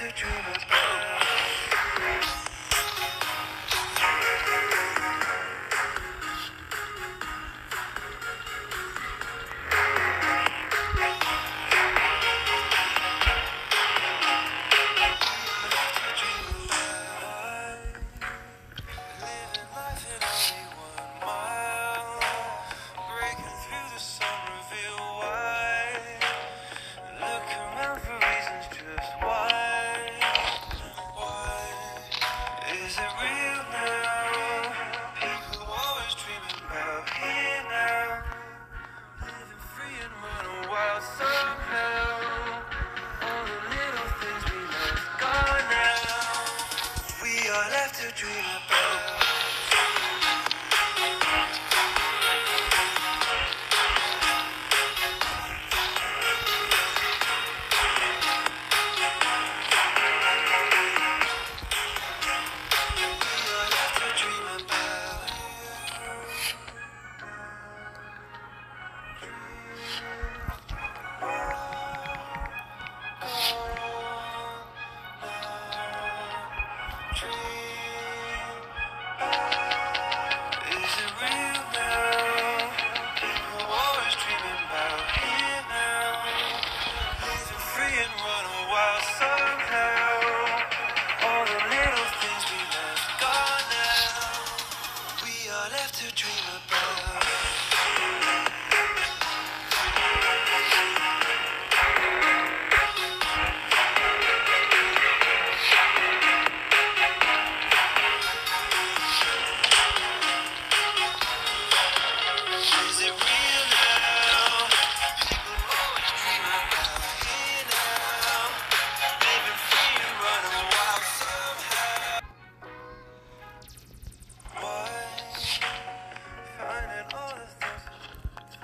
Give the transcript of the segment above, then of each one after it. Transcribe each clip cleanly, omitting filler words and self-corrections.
to dream about. Is it real now? People always dreaming about here now. Living free and running wild somehow. All the little things we lost gone now. We are left to dream about. To dream about. Is it real now? People always dream about here now. Living free and running wild somehow. Why? Finding all the things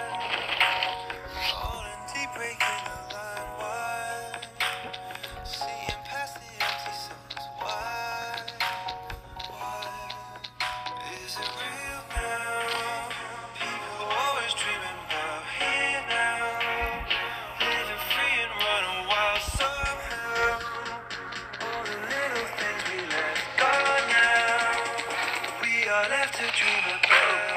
falling deep, breaking the line. Why? Seeing past the empty signs. Why? Is it real now? People always dreaming about here now. Living free and running wild somehow. All the little things we left gone now. We are left to dream about.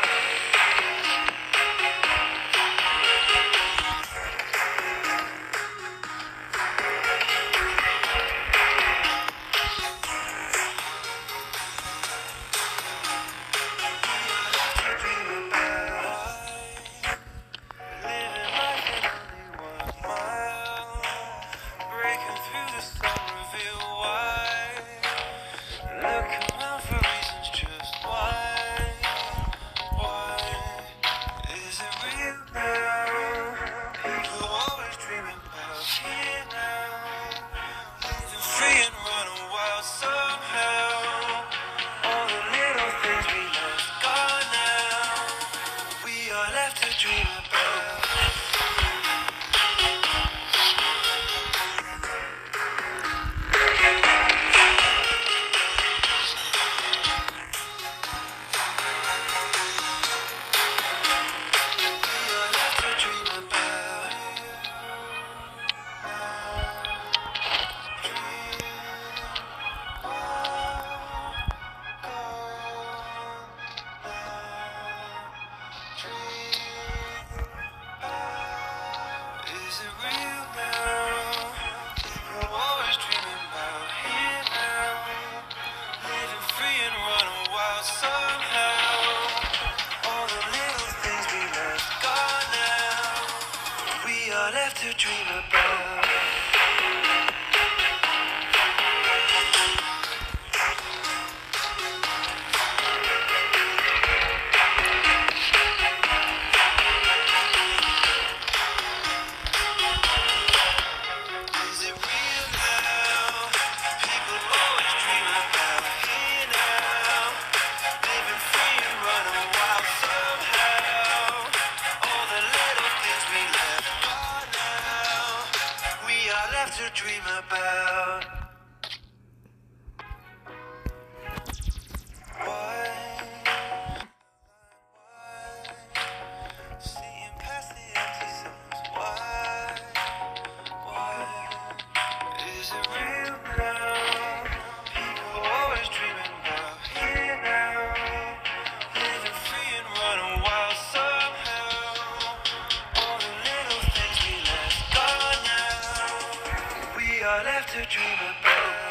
Dream about. Is it real now? People always dreaming about here now. Living free and running wild somehow. All the little things we left gone now. We are left to dream about. To dream about. Why? Seeing past the empty signs. Why? Is it real? dream about